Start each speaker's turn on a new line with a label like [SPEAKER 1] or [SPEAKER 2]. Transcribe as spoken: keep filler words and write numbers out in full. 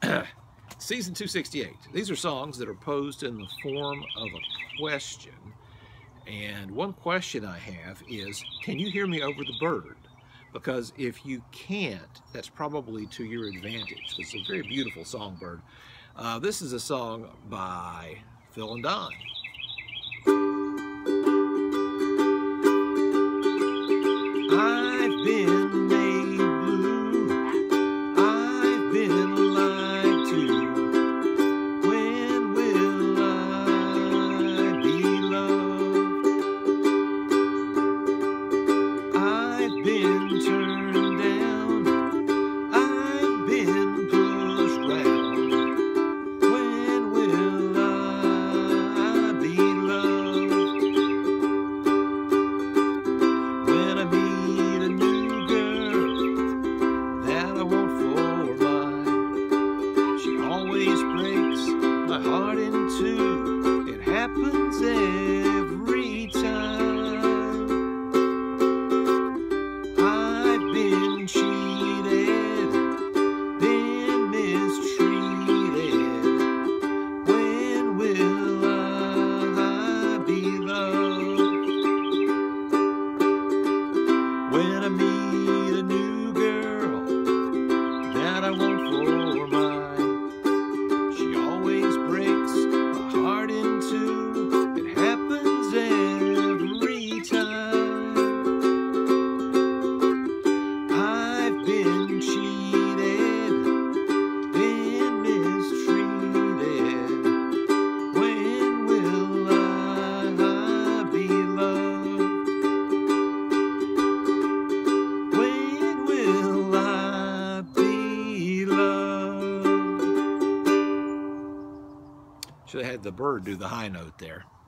[SPEAKER 1] Season two sixty-eight. These are songs that are posed in the form of a question. And one question I have is, can you hear me over the bird? Because if you can't, that's probably to your advantage. It's a very beautiful songbird. Uh, this is a song by Phil and Don. I've been made blue, I've been lied to. When will I be loved? I've been turned down, I've been pushed round. When will I be loved? When I meet a new girl that I want for mine, she always breaks my heart in two. It happens every time. I've been cheated, been mistreated. When will I be loved? When I meet a new girl that I want for mine, she always breaks my heart in two. It happens every time. I've been cheated, been mistreated. When will I be loved? When will I be loved? Should have had the bird do the high note there.